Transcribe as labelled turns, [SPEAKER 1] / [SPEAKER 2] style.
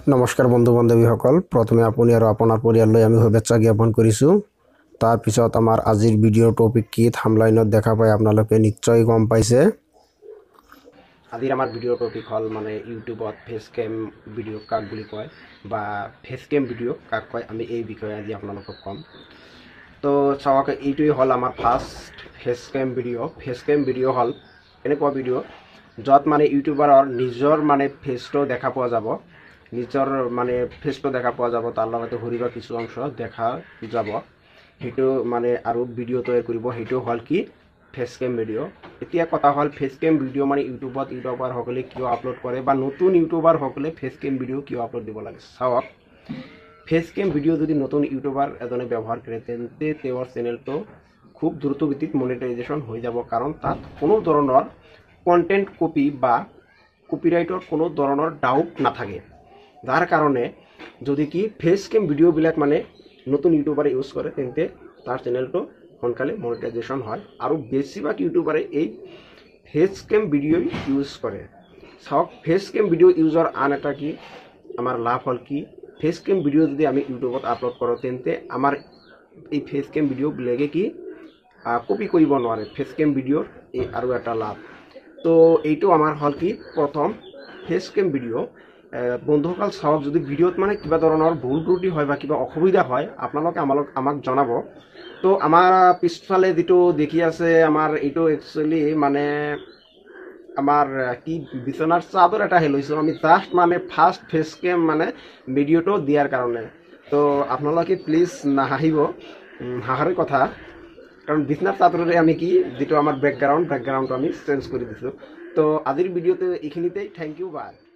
[SPEAKER 1] নমস্কাৰ বন্ধু বান্ধৱীসকল, প্ৰথমে আপুনি আৰু আপোনাৰ পৰিয়াললৈ আমি শুভেচ্ছা জ্ঞাপন কৰিছোঁ। তাৰপিছত আমাৰ আজিৰ ভিডিঅ'ৰ টপিক কি থাম্বনেইলত দেখা পাই আপোনালোকে নিশ্চয় গম পাইছে। আজিৰ আমাৰ ভিডিঅ'ৰ টপিক হ'ল মানে ইউটিউবত ফেচ কেম ভিডিঅ' কাক বুলি কয় বা ফেচ কেম ভিডিঅ' কাক কয়, আমি এই বিষয়ে আজি আপোনালোকক ক'ম। তো চাওক, এইটোৱে হ'ল আমাৰ first face cam video'. Face cam video' হ'ল এনেকুৱা ভিডিঅ' য'ত মানে ইউটিউবাৰৰ নিজৰ মানে ফেচটো দেখা পোৱা যাব, নিজৰ মানে ফেচটো দেখা পোৱা যাব, তাৰ লগতে শৰীৰৰ কিছু অংশ দেখা যাব। সেইটো মানে আৰু ভিডিঅ' তৈয়াৰ কৰিব, সেইটো হ'ল কি ফেচ কেম ভিডিঅ'। এতিয়া কথা হ'ল ফেচ কেম ভিডিঅ' মানে ইউটিউবাৰসকলে কিয় আপলোড কৰে বা নতুন ইউটিউবাৰসকলে ফেচ কেম ভিডিঅ' কিয় আপলোড দিব লাগে। চাওক, ফেচ কেম ভিডিঅ' যদি নতুন ইউটিউবাৰ এজনে ব্যৱহাৰ কৰে তেন্তে তেওঁৰ চেনেলটো খুব দ্ৰুতগতিত মনিটাইজেশ্যন হৈ যাব, কাৰণ তাত কোনো ধৰণৰ কণ্টেণ্ট কপি বা কপিৰাইটৰ কোনো ধৰণৰ ডাউট নাথাকে। যাৰ কাৰণে যদি কি ফেচ কেম ভিডিঅ'বিলাক মানে নতুন ইউটিউবাৰে ইউজ কৰে তেন্তে তাৰ চেনেলটো সোনকালে মনিটাইজেশ্যন হয়, আৰু বেছিভাগ ইউটিউবাৰে এই ফেচ কেম ভিডিঅ' ইউজ কৰে। চাওক, ফেচ কেম ভিডিঅ' ইউজৰ আন এটা কি আমাৰ লাভ হ'ল কি, ফেচ কেম ভিডিঅ' যদি আমি ইউটিউবত আপলোড কৰোঁ তেন্তে আমাৰ এই ফেচ কেম ভিডিঅ'বিলাকে কি কপি কৰিব নোৱাৰে। ফেচ কেম ভিডিঅ'ৰ এই আৰু এটা লাভ। তো এইটো আমাৰ হ'ল কি প্ৰথম ফেচ কেম ভিডিঅ'। বন্ধুসকল চাওক, যদি ভিডিঅ'ত মানে কিবা ধৰণৰ ভুল ত্ৰুটি হয় বা কিবা অসুবিধা হয় আপোনালোকে আমাক জনাব। তো আমাৰ পিছফালে যিটো দেখি আছে আমাৰ এইটো একচুৱেলি মানে আমাৰ কি বিচনাৰ চাদৰ এটা লৈছোঁ আমি জাষ্ট মানে ফাৰ্ষ্ট ফেচ কেম মানে ভিডিঅ'টো দিয়াৰ কাৰণে। তো আপোনালোকে প্লিজ নাহাঁহিব, হাঁহাৰ কথা, কাৰণ বিচনাৰ চাদৰেৰে আমি কি যিটো আমাৰ বেকগ্ৰাউণ্ডটো আমি চেঞ্জ কৰি দিছোঁ। তো আজিৰ ভিডিঅ'টো এইখিনিতেই। Thank you, by.